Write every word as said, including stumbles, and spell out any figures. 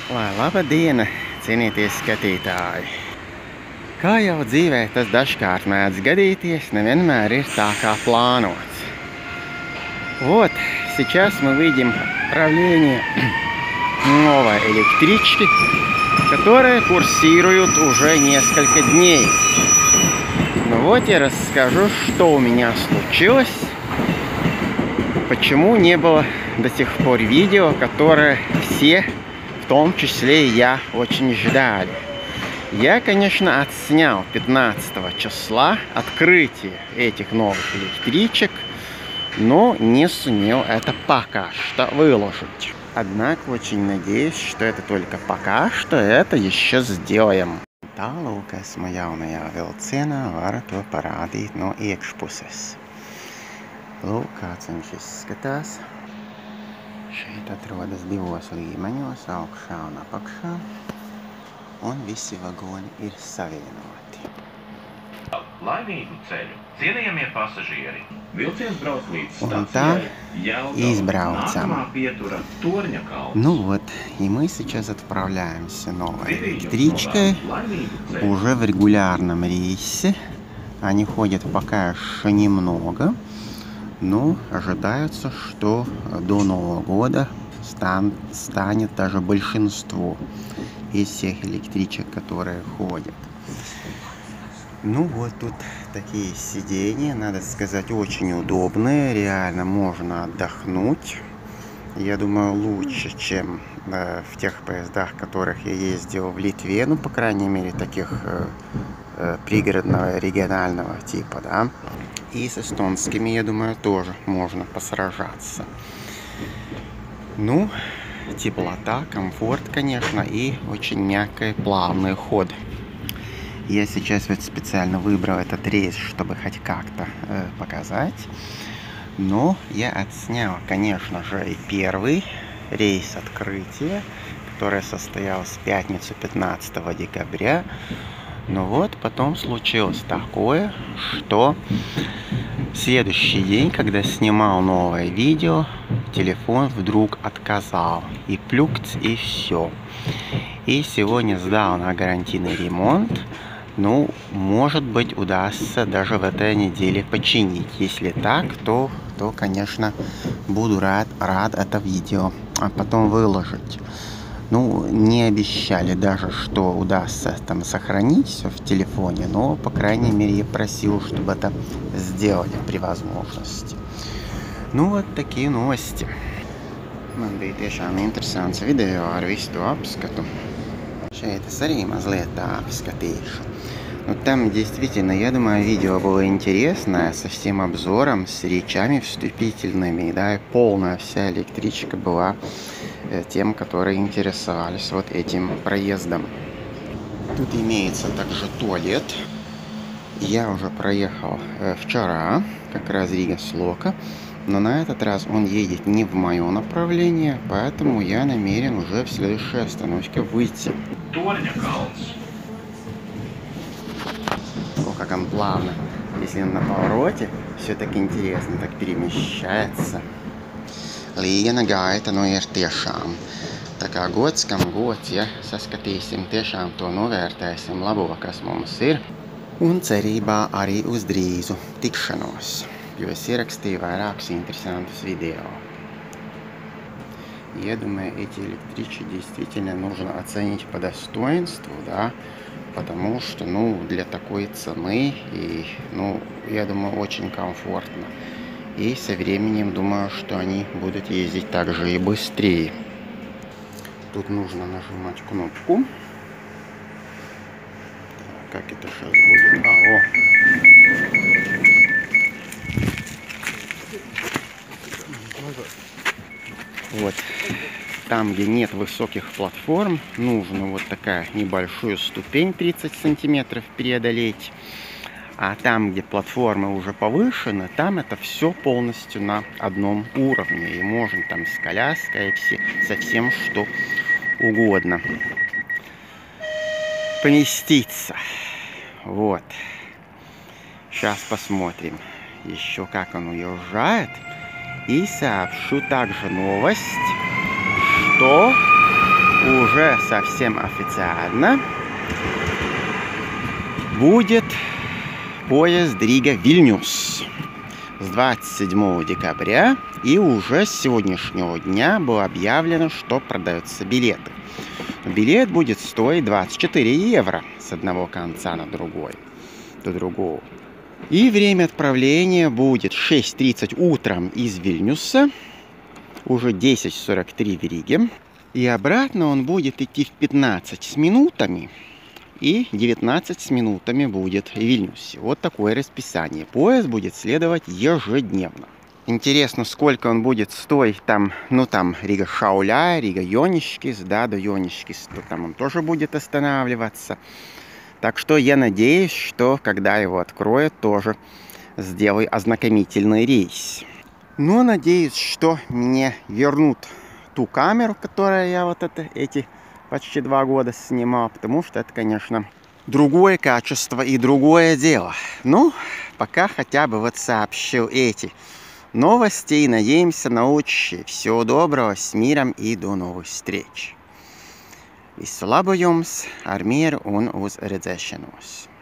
Lai laba diena, cienītie skatītāji! Kā jau dzīvē tas dažkārt mēdz gadīties, nevienmēr ir tā kā планоts. Вот, сейчас мы видим правление новой электрички, которые курсируют уже несколько дней. Ну вот я расскажу, что у меня случилось, почему не было до сих пор видео, которое все, в том числе и я, очень ждали. Я, конечно, отснял пятнадцатого числа открытие этих новых электричек, но не сумел это пока что выложить. Однако очень надеюсь, что это только пока что это еще сделаем. Tālūk esmu jaunajā vilcienā, varu to parādīt no iekšpuses. Lūk, kāds viņš izskatās. Šeit atrodas divos līmeņos, augšā un apakšā. Un visi vagoni ir savienoti. Laimīgu ceļu, cienījamie pasažieri! Vilciens brauc līdz stacijai Jelgava, nākamā pietura Torņa kalns. Ну вот, и мы сейчас отправляемся новой электричкой, уже в регулярном рейсе. Они ходят пока еще немного, но ожидается, что до Нового года стан, станет даже большинство из всех электричек, которые ходят. Ну вот тут такие сиденья, надо сказать, очень удобные, реально можно отдохнуть. Я думаю, лучше, чем э, в тех поездах, в которых я ездил в Литве, ну, по крайней мере, таких э, э, пригородного, регионального типа, да. И с эстонскими, я думаю, тоже можно посражаться. Ну, теплота, комфорт, конечно, и очень мягкий, плавный ход. Я сейчас вот специально выбрал этот рейс, чтобы хоть как-то э, показать. Но я отснял, конечно же, и первый рейс открытия, который состоялся в пятницу пятнадцатого декабря. Но вот потом случилось такое, что в следующий день, когда снимал новое видео, телефон вдруг отказал. И плюкц, и все. И сегодня сдал на гарантийный ремонт. Ну, может быть, удастся даже в этой неделе починить. Если так, то, то конечно, буду рад, рад это видео, а потом выложить. Ну, не обещали даже, что удастся там сохранить все в телефоне, но, по крайней мере, я просил, чтобы это сделали при возможности. Nu, вот такие новости. Man bija tiešām interesants video ar visu to apskatu. Šeit es arī mazliet tā apskatīšu. Ну, там действительно, я думаю, видео было интересное, со всем обзором, с речами вступительными, да, и полная вся электричка была э, тем, которые интересовались вот этим проездом. Тут имеется также туалет. Я уже проехал э, вчера, как раз Рига-Слока, но на этот раз он едет не в мое направление, поэтому я намерен уже в следующей остановке выйти. Torņa kalns. О, как он плавно, если он на повороте, все так интересно, так перемещается. Līgena gaita nu ir tiešām. Tā kā gods, kam gods, ja saskatīsim, tiešām to novērtēsim labo, kas mums ir. Un cerībā arī uz drīzu tikšanos, jo es ierakstīju vairākus интересantus видео. Я думаю, эти электрички действительно нужно оценить по достоинству, да, потому что, ну, для такой цены, и, ну, я думаю, очень комфортно. И со временем думаю, что они будут ездить также и быстрее. Тут нужно нажимать кнопку. Так, как это сейчас будет? А, о. Вот. Там, где нет высоких платформ, нужно вот такая небольшую ступень тридцать сантиметров преодолеть. А там, где платформы уже повышены, там это все полностью на одном уровне. И можно там с коляской, все, со всем что угодно поместиться. Вот. Сейчас посмотрим еще, как он уезжает. И сообщу также новость, что уже совсем официально будет поезд Рига-Вильнюс с двадцать седьмого декабря, и уже с сегодняшнего дня было объявлено, что продаются билеты. Билет будет стоить двадцать четыре евро с одного конца на другой, до другого. И время отправления будет шесть тридцать утром из Вильнюса, уже десять сорок три в Риге. И обратно он будет идти в пятнадцать с минутами, и девятнадцать с минутами будет в Вильнюсе. Вот такое расписание. Поезд будет следовать ежедневно. Интересно, сколько он будет стоить там, ну там Рига-Шауляй, Рига-Йонишкис, да, до Йонишкис, то там он тоже будет останавливаться. Так что я надеюсь, что когда его откроют, тоже сделаю ознакомительный рейс. Но надеюсь, что мне вернут ту камеру, которую я вот это, эти почти два года снимал, потому что это, конечно, другое качество и другое дело. Ну, пока хотя бы вот сообщил эти новости и надеемся на лучшее. Всего доброго, с миром и до новых встреч. Visu labu jums, ar mieru un uz redzēšanos!